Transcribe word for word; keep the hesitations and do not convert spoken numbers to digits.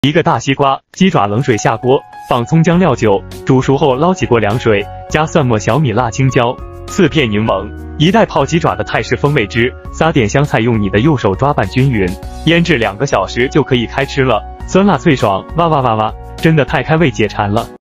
一个大西瓜，鸡爪冷水下锅，放葱姜料酒，煮熟后捞起过凉水，加蒜末、小米辣、青椒，四片柠檬，一袋泡鸡爪的泰式风味汁，撒点香菜，用你的右手抓拌均匀，腌制两个小时就可以开吃了，酸辣脆爽，哇哇哇哇，真的太开胃解馋了。